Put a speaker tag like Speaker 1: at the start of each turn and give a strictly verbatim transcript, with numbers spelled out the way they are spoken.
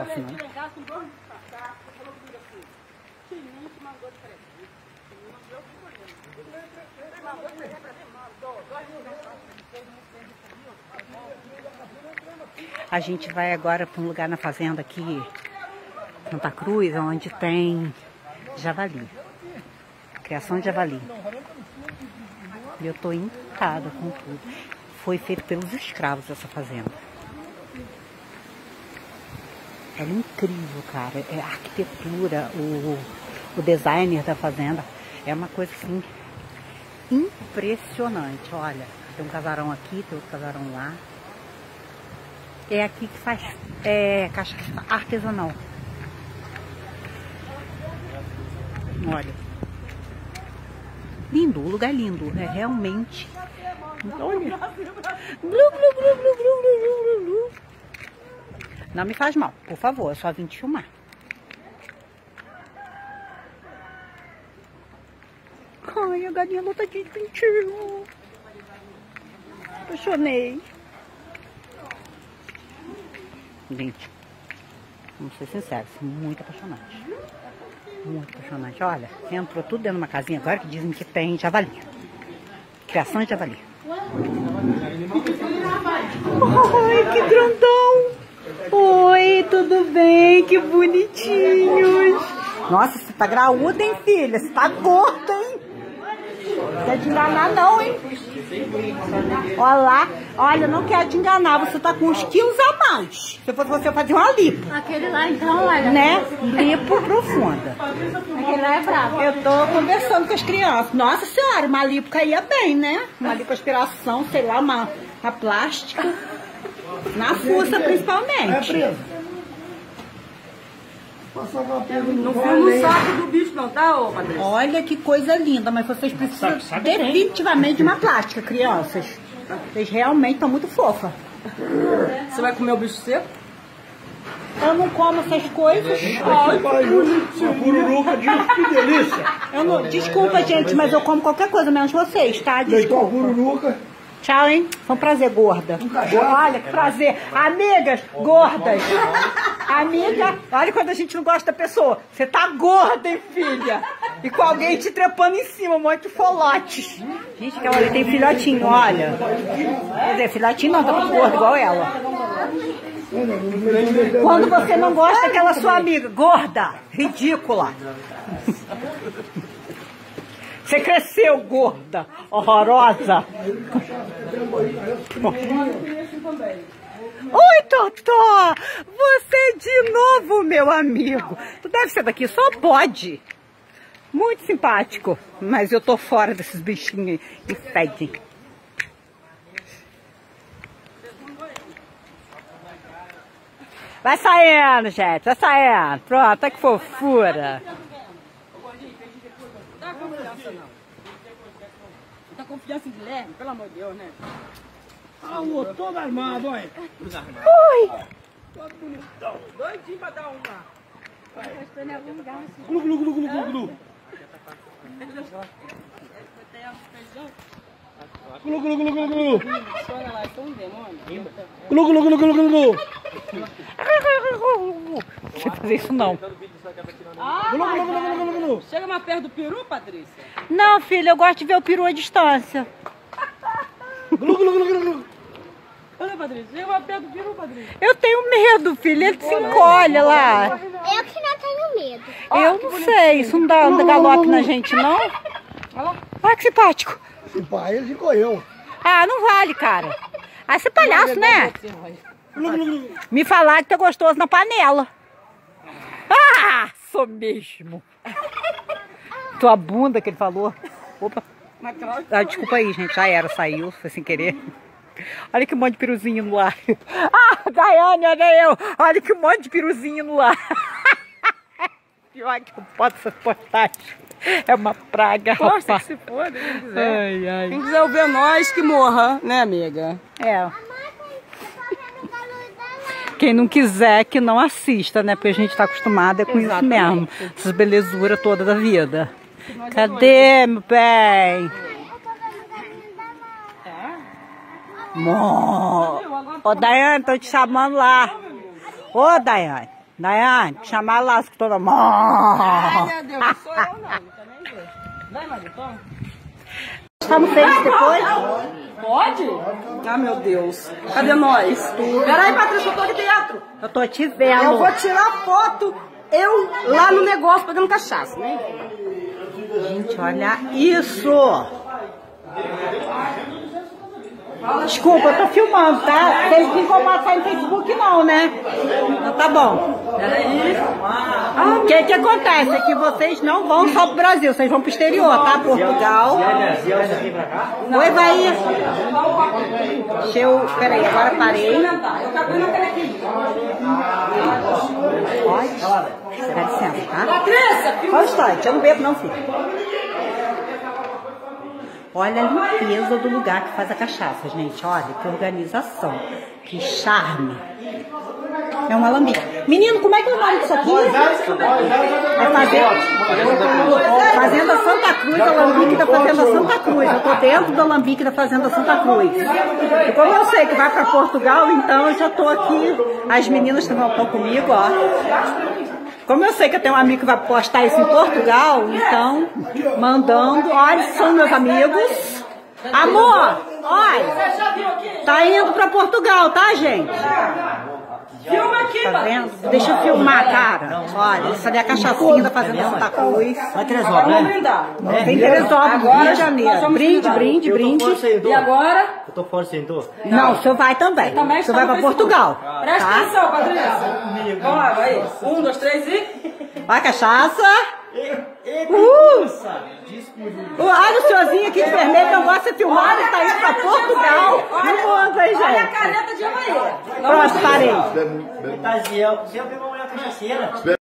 Speaker 1: fácil, não. A gente vai agora para um lugar na fazenda aqui, Santa Cruz, onde tem javali. Criação de javali. E eu tô encantada com tudo. Foi feito pelos escravos essa fazenda. É incrível, cara. É a arquitetura, o, o designer da fazenda. É uma coisa assim impressionante. Olha, tem um casarão aqui, tem outro casarão lá. É aqui que faz é, caixa artesanal. Olha. Lindo, o lugar lindo. É realmente. Olha. Blu, blu, blu, blu, blu, blu, blu. Não me faz mal, por favor. Eu só vim te filmar. Ai, a galinha lotadinha de pintinho. Apaixonei. Gente, vamos ser sinceros, muito apaixonante. Muito apaixonante. Olha, entrou tudo dentro de uma casinha agora que dizem que tem javali. Criação de javali. Ai, que grandão! Oi, tudo bem? Que bonitinhos! Nossa, você tá graúda, hein, filha? Você tá gorda, hein? Não quer te enganar não, hein? Olha lá. Olha, não quero te enganar. Você tá com uns quilos a mais. Se fosse você fazer uma lipo.
Speaker 2: Aquele lá então, olha.
Speaker 1: Né? Lipo profunda.
Speaker 2: Aquele lá é bravo.
Speaker 1: Eu tô conversando com as crianças. Nossa senhora, uma lipo caía bem, né? Uma lipoaspiração, sei lá, uma, uma plástica. Na fuça, principalmente.
Speaker 3: É
Speaker 2: Não filma o saco do bicho não, tá, ô Patrícia?
Speaker 1: Olha que coisa linda, mas vocês precisam sabe, sabe definitivamente de uma plástica, crianças. Vocês realmente estão muito fofas.
Speaker 2: Você vai comer o bicho seco?
Speaker 1: Eu não como essas coisas.
Speaker 3: Ai, pururuca, que delícia.
Speaker 1: Eu não, desculpa, gente, mas eu como qualquer coisa menos vocês, tá? Desculpa.
Speaker 3: Pururuca.
Speaker 1: Tchau, hein? Foi um prazer, gorda. Olha, que prazer. Amigas gordas. Amiga, olha quando a gente não gosta da pessoa. Você tá gorda, hein, filha? E com alguém te trepando em cima, um monte de folotes. Gente, que olha, tem filhotinho, olha. Quer dizer, filhotinho não, tá tudo gordo igual ela. Quando você não gosta daquela sua amiga, gorda, ridícula. Você cresceu, gorda, horrorosa. Oi, Totó! Você de novo, meu amigo. Tu deve ser daqui, só pode. Muito simpático. Mas eu tô fora desses bichinhos e fedem. Vai saindo, gente. Vai saindo. Pronto, olha que fofura.
Speaker 2: Tá confiança em Guilherme? Pelo amor de Deus, né?
Speaker 3: Ah, o outro todo armado, olha.
Speaker 1: Oi!
Speaker 3: Todo bonitão.
Speaker 2: Doidinho pra dar uma.
Speaker 3: Glu, glu, glu, glu, glu, glu. Glu, glu, glu, glu, glu.
Speaker 2: Olha lá, são um demônio.
Speaker 3: Glu, glu, glu, glu, glu, glu.
Speaker 1: Não sei fazer isso, não.
Speaker 2: Ah,
Speaker 3: Glu, glu, glu, glu, glu, glu.
Speaker 2: chega mais perto do peru, Patrícia.
Speaker 1: Não, filha, eu gosto de ver o peru à distância.
Speaker 3: Glu, glu, glu, glu, glu.
Speaker 2: Olha, Patrícia, chega mais perto do peru, Patrícia.
Speaker 1: Eu tenho medo, filha. Ele se encolhe lá.
Speaker 4: Eu que não tenho medo.
Speaker 1: Eu não sei. Isso não dá, não dá galope na gente, não? Olha que simpático.
Speaker 3: Esse pai, ele encolheu.
Speaker 1: Ah, não vale, cara. Ah, você é palhaço, né?
Speaker 3: Glu, glu, glu.
Speaker 1: Me falar que tá gostoso na panela. Ah, sou mesmo. Tua bunda que ele falou. Opa. Ah, desculpa aí, gente. Já era, saiu, foi sem querer. Olha que monte de piruzinho no ar. Ah, Daiane, olha eu. Olha que monte de piruzinho no ar. Pior que eu posso essas postagens. É uma praga,
Speaker 2: Posta
Speaker 1: rapaz.
Speaker 2: que se foda, quem quiser.
Speaker 1: Ai, ai.
Speaker 2: Quem quiser ouvir nós, que morra, né, amiga?
Speaker 1: É. Quem não quiser, que não assista, né? Porque a gente tá acostumada com isso mesmo. Essas belezuras todas da vida. Cadê, meu bem? Mo. Ô, Daiane, tô te chamando lá. Ô, Daiane. Daiane, chamar lá as toda mão.
Speaker 2: Ai, meu Deus, não sou eu não, não quero nem ver. Vai, Maria, toma.
Speaker 1: Estamos felizes depois?
Speaker 2: Pode? Ah, meu Deus. Cadê nós? Peraí, Patrícia, eu tô aqui dentro.
Speaker 1: Eu tô te vendo.
Speaker 2: Eu vou tirar foto, eu lá no negócio pegando cachaça, né?
Speaker 1: Gente, olha isso. Desculpa, eu tô filmando, tá? Vocês não incomodam sair no Facebook não, né? Então tá bom.
Speaker 2: Peraí.
Speaker 1: O que que acontece é que vocês não vão só pro Brasil, vocês vão pro exterior, tá? Portugal. Oi, vai. Deixa eu... Peraí, agora parei.
Speaker 2: Eu acabei na canequinha.
Speaker 1: Pode? Dá licença, tá?
Speaker 2: Patrícia,
Speaker 1: Qual instante? Eu não bebo não, filho. Olha a limpeza do lugar que faz a cachaça, gente. Olha, que organização. Que charme. É um alambique. Menino, como é que é o nome disso aqui? É fazenda, fazenda Santa Cruz, alambique da Fazenda Santa Cruz. Eu tô dentro do alambique da Fazenda Santa Cruz. E como eu sei que vai para Portugal, então eu já tô aqui. As meninas também estão comigo, ó. Como eu sei que eu tenho um amigo que vai postar isso em Portugal, então, mandando. Olha, são meus amigos. Amor, olha, tá indo pra Portugal, tá, gente?
Speaker 2: filma aqui,
Speaker 1: Tá vendo? Deixa eu filmar, cara. Olha, isso ali é a cachaçinha da Fazenda Santa Cruz.
Speaker 5: Vai Teresópolis,
Speaker 2: Vamos
Speaker 5: né?
Speaker 2: brindar.
Speaker 1: Tem Teresópolis, Rio de
Speaker 2: nós
Speaker 1: Janeiro.
Speaker 2: vamos
Speaker 1: Brinde,
Speaker 2: brindar.
Speaker 1: brinde, brinde.
Speaker 2: E agora?
Speaker 5: Eu tô fora, sentou.
Speaker 1: Não, o senhor vai também.
Speaker 2: Também
Speaker 1: O senhor
Speaker 2: está
Speaker 1: vai
Speaker 2: no
Speaker 1: pra
Speaker 2: Facebook.
Speaker 1: Portugal.
Speaker 2: Presta
Speaker 1: Tá?
Speaker 2: atenção, Patrícia. Vamos lá, vai. Um, dois, três e...
Speaker 1: Vai, cachaça. Uh! Uh, olha o senhorzinho aqui de vermelho, não gosta de filmar, ele tá indo pra Portugal. No mundo, hein,
Speaker 2: Olha a
Speaker 1: gente?
Speaker 2: caneta de Havaí.
Speaker 1: Pronto, parei.
Speaker 5: Tá, Ziel. Ziel pegou uma mulher cachaceira.